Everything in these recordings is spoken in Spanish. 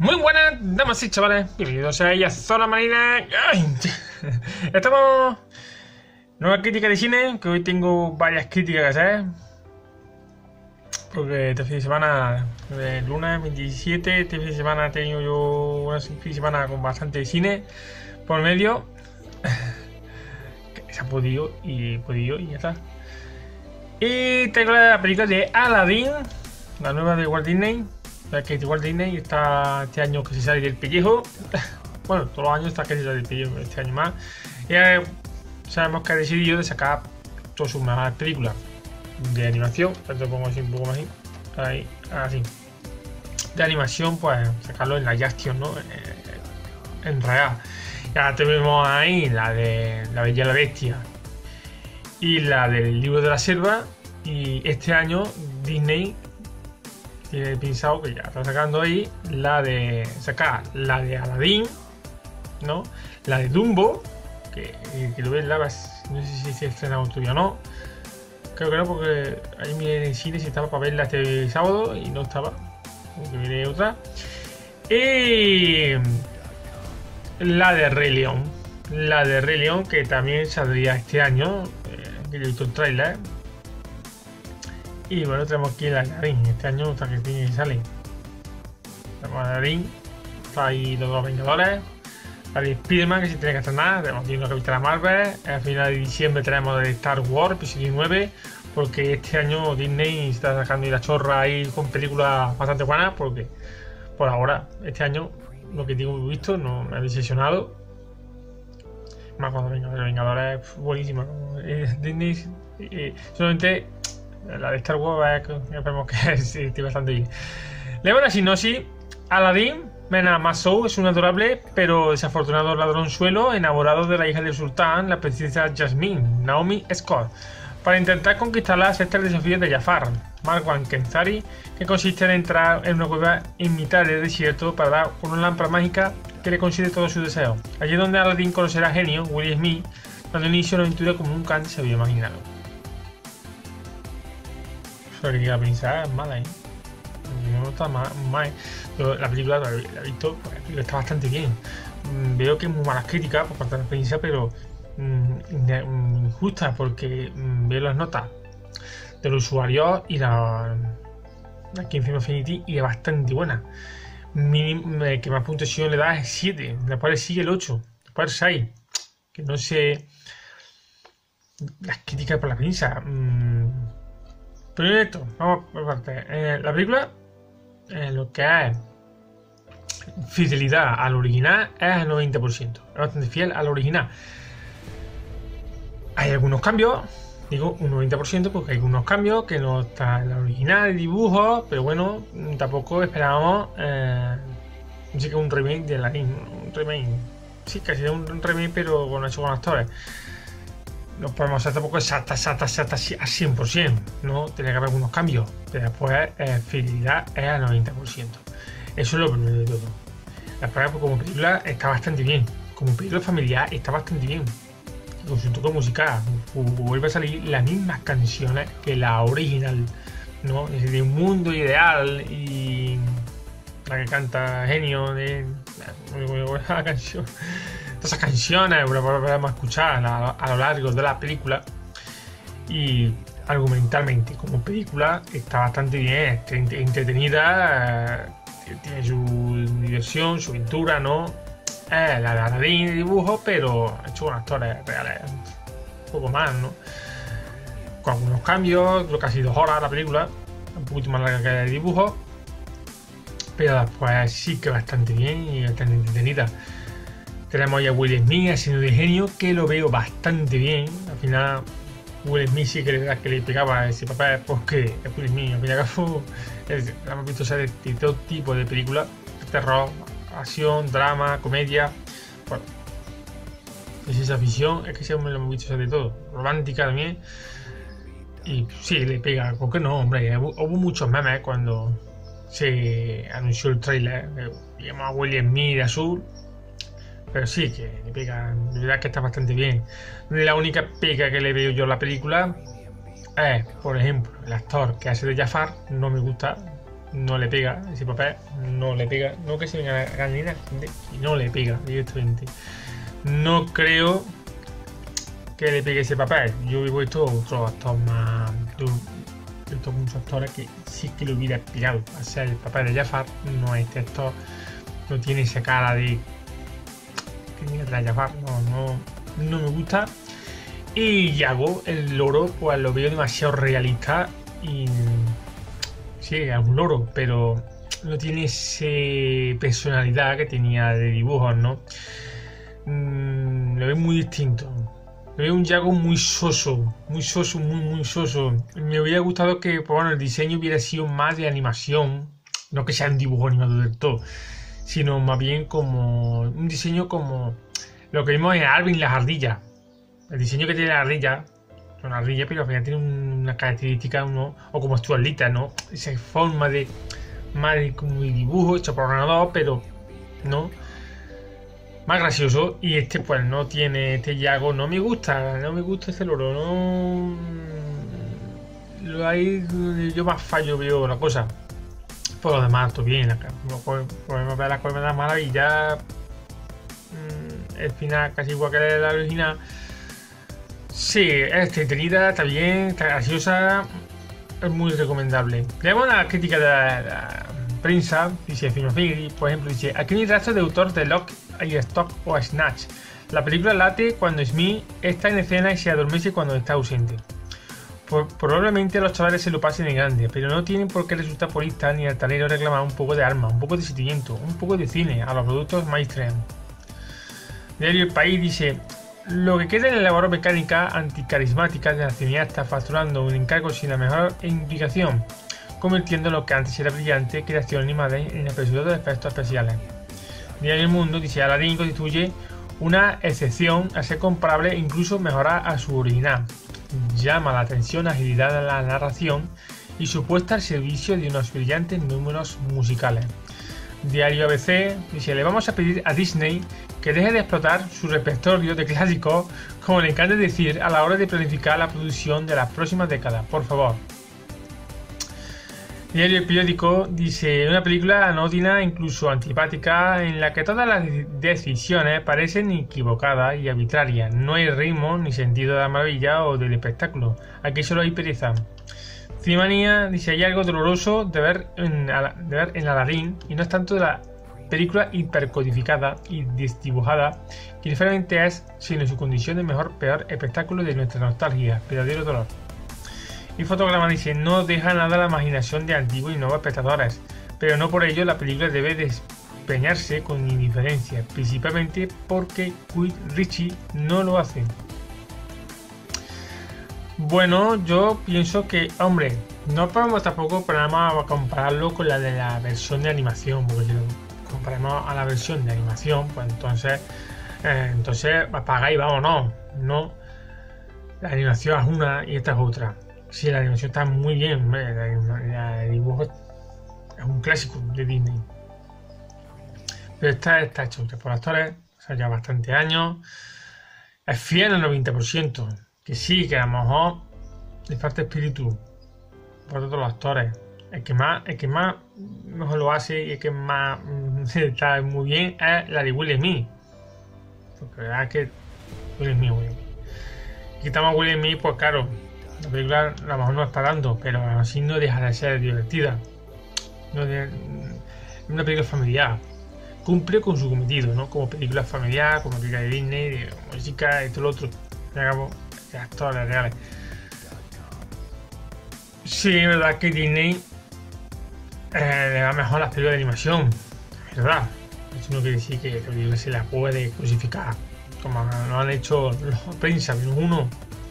Muy buenas, damas y chavales, bienvenidos a ella, Zona Marina. Estamos... Nueva crítica de cine, que hoy tengo varias críticas que hacer. Porque este fin de semana, de lunes 27, este fin de semana he tenido yo un fin de semana con bastante cine por medio. Que se ha podido y ya está. Y tengo la película de Aladdin, la nueva de Walt Disney. Que Walt Disney está este año que se sale del pellejo. Bueno, todos los años está que se sale del pellejo, este año más. Y sabemos que ha decidido de sacar todas sus mejores películas de animación. Esto lo pongo así un poco más ahí, así. De animación, pues sacarlo en la action, ¿no? En real. Ya tenemos ahí la de La Bella y la Bestia y la del Libro de la Selva. Y este año Disney tiene pensado que ya está sacando ahí la de Aladdin, ¿no? La de Dumbo, que lo ves, no sé si se ha estrenado todavía o no. Creo que no, porque ahí miré en el cine si estaba para verla este sábado y no estaba. Porque miré otra. Y la de Rey León. La de Rey León, que también saldría este año. Que yo he visto el trailer. Y bueno, tenemos aquí la Aladdin. Este año hasta que tiene que salir. Tenemos a Aladdin. Está ahí los dos Vengadores. La de Spiderman, que si tiene que estrenar. Tenemos aquí una Capitana Marvel. A final de diciembre tenemos de Star Wars, episodio 9. Porque este año Disney está sacando la chorra ahí con películas bastante buenas. Porque por ahora, este año, lo que tengo visto no me ha decepcionado. Más cuando Vengadores, buenísima. Disney, solamente. La de Star Wars, esperemos que esté bastante bien. Leo la sinopsis. Aladdin, Mena Masou, es un adorable pero desafortunado ladronzuelo enamorado de la hija del sultán, la princesa Jasmine, Naomi Scott. Para intentar conquistarla acepta el desafío de Jafar, Marwan Kenzari, que consiste en entrar en una cueva en mitad del desierto para dar con una lámpara mágica que le concede todos sus deseos. Allí es donde Aladdin conocerá a genio Will Smith, dando inicio a una aventura como nunca antes se había imaginado. Que la princesa es mala, no está mal. La película la he visto, la película está bastante bien. Veo que es muy malas críticas por parte de la princesa, pero injusta, porque veo las notas de los usuarios y la aquí en Film Affinity y es bastante buena. Que más puntuación le da es 7, después le sigue el 8, después el 6. Que no sé las críticas por la princesa. Primero esto, vamos por parte. La película, lo que es fidelidad al original es el 90%. Es bastante fiel al original. Hay algunos cambios, digo un 90% porque hay algunos cambios que no está en el original, el dibujo, pero bueno, tampoco esperábamos sí que un remake de Aladdin. Un remake, sí, casi un remake, pero con hecho con actores. No podemos hacer tampoco exacta a 100%, ¿no? Tiene que haber algunos cambios, pero después fidelidad es al 90%. Eso es lo primero de todo. La verdad, pues, como película está bastante bien, como película familiar está bastante bien. Con su toque musical, vuelve a salir las mismas canciones que la original, ¿no? Es de un mundo ideal y la que canta Genio de la canción. Esas canciones podemos escuchar a lo largo de la película y argumentalmente como película está bastante bien, está entretenida, tiene su diversión, su aventura, ¿no? La de Aladdin de dibujo, pero hecho con actores reales, un poco más, ¿no? Con algunos cambios, creo que casi 2 horas la película, un poquito más larga que el dibujo, pero después sí que bastante bien y bastante entretenida. Tenemos ahí a Will Smith haciendo de genio, que lo veo bastante bien. Al final, Will Smith sí que le pegaba ese papel, porque es Will Smith. Al fin y al cabo, hemos visto ser de todo tipo de películas: terror, acción, drama, comedia. Bueno, es esa visión, es que siempre lo hemos visto ser de todo. Romántica también. Y sí, le pega. ¿Por qué no, hombre? Hubo muchos memes cuando se anunció el trailer. Vimos a Will Smith de azul. Pero sí, que le pega, de verdad que está bastante bien. La única pega que le veo yo a la película es, por ejemplo, el actor que hace de Jafar, no me gusta. no le pega ese papel, no le pega, no que se venga a ganar y no le pega directamente. No creo que le pegue ese papel. Yo he visto otros actores más, he visto muchos actores que sí que lo hubiera pegado. O sea, el papel de Jafar, no este actor, no tiene esa cara de que tiene de Jafar, no me gusta. Y Yago, el loro, pues lo veo demasiado realista y sí, es un loro, pero no tiene esa personalidad que tenía de dibujos, ¿no? Lo veo muy distinto. Lo veo un Yago muy soso, muy soso. Me hubiera gustado que, pues, bueno, el diseño hubiera sido más de animación, no que sea un dibujo animado del todo, sino más bien como un diseño como lo que vimos en Alvin y las ardillas. El diseño que tiene la ardilla, son ardillas, pero al final tiene una característica, o como Stuart Little, ¿no? Esa forma de más de como un dibujo hecho por ordenador, pero no más gracioso. Y este pues no tiene, este Yago no me gusta este loro, no lo hay donde yo más fallo veo la cosa. Por lo demás todo bien, podemos ver las cosas de las maravillas, el final casi igual que la original. Sí, es entretenida, está bien, está graciosa, es muy recomendable. Leemos la crítica de la prensa, dice Film Affinity, por ejemplo, dice: aquí no hay rastro de autor de Lock y Stock o Snatch. La película late cuando Smith está en escena y se adormece cuando está ausente. Probablemente los chavales se lo pasen en grande, pero no tienen por qué resultar puristas ni altaneros reclamar un poco de arma, un poco de sentimiento, un poco de cine a los productos mainstream. Diario El País dice: lo que queda en la labor mecánica anticarismática de la cineasta, facturando un encargo sin la mejor implicación, convirtiendo lo que antes era brillante creación animada en episodios de efectos especiales. Diario El Mundo dice: Aladdin constituye una excepción a ser comparable e incluso mejorar a su original. Llama la atención la agilidad de la narración y su puesta al servicio de unos brillantes números musicales. Diario ABC dice: le vamos a pedir a Disney que deje de explotar su repertorio de clásicos, como le encanta decir, a la hora de planificar la producción de las próximas décadas, por favor. Diario El Periódico dice: una película anodina, incluso antipática, en la que todas las decisiones parecen equivocadas y arbitrarias. No hay ritmo ni sentido de la maravilla o del espectáculo. Aquí solo hay pereza. Cinemanía dice: hay algo doloroso de ver en Aladdin, y no es tanto de la película hipercodificada y desdibujada, que diferente es, sino su condición de mejor peor espectáculo de nuestra nostalgia, verdadero dolor. Y Fotograma dice: no deja nada a la imaginación de antiguos y nuevos espectadores, pero no por ello la película debe despeñarse con indiferencia, principalmente porque Guy Ritchie no lo hace. Bueno, yo pienso que, hombre, no podemos tampoco compararlo con la de la versión de animación, porque si lo comparamos a la versión de animación, pues entonces apaga y vámonos. No, la animación es una y esta es otra. Sí, la animación está muy bien, el dibujo es un clásico de Disney, pero esta está hecho por actores, o sea, ya bastantes años, es fiel al 90%, que sí, que a lo mejor le falta espíritu por todos los actores. El que más mejor lo hace y el que más está muy bien es la de Will Smith, porque la verdad es que Will Smith. Quitamos a Will Smith, pues claro, la película a lo mejor no está dando, pero así no deja de ser divertida. Es una película familiar, cumple con su cometido, ¿no? Como película familiar, como película de Disney, de música, esto, lo otro, digamos, de actores reales. Sí, es verdad que Disney le va mejor las películas de animación, es verdad. Eso no quiere decir que la película se la puede crucificar, como lo han hecho los prensa, menos uno.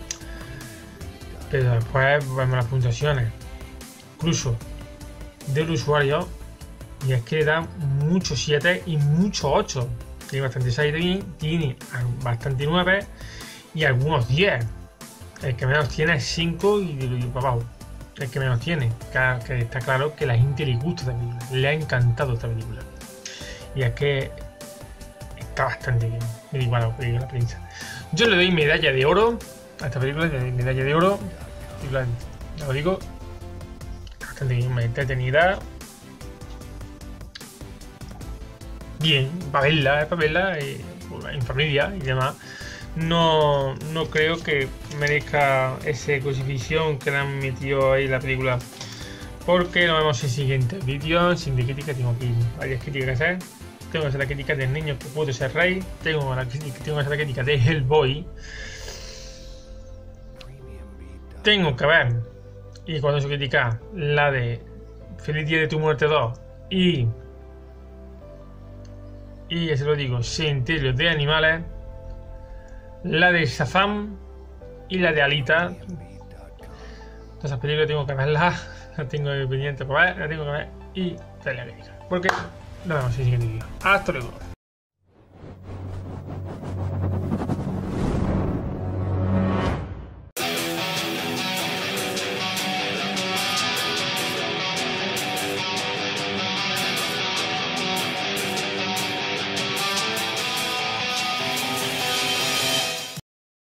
Pero después vemos las puntuaciones, incluso del usuario, y es que le dan muchos 7 y muchos 8. Tiene bastante 6, tiene bastante 9 y algunos 10. El que menos tiene es 5 y para abajo. El que menos tiene, que está claro que a la gente le gusta esta película, le ha encantado esta película. Y es que está bastante bien, me da igual la prensa. Yo le doy medalla de oro a esta película, medalla de oro. Ya lo digo, bastante bien, entretenida, bien, para verla en familia y demás. No creo que merezca esa cosificación que le han metido ahí en la película. Porque nos vemos en el siguiente vídeo. Sin de crítica, tengo aquí varias críticas que hacer. Tengo que hacer la crítica del niño que puede ser rey. Tengo que hacer la crítica de Hellboy. Tengo que ver, y cuando se critica, la de Feliz Día de tu Muerte 2 y ya se lo digo, Cementerio de Animales, la de Shazam y la de Alita. Todas esas películas tengo que verlas, las tengo pendiente por ver, las tengo que ver y darle la crítica. Porque nos vemos en el siguiente vídeo. Hasta luego.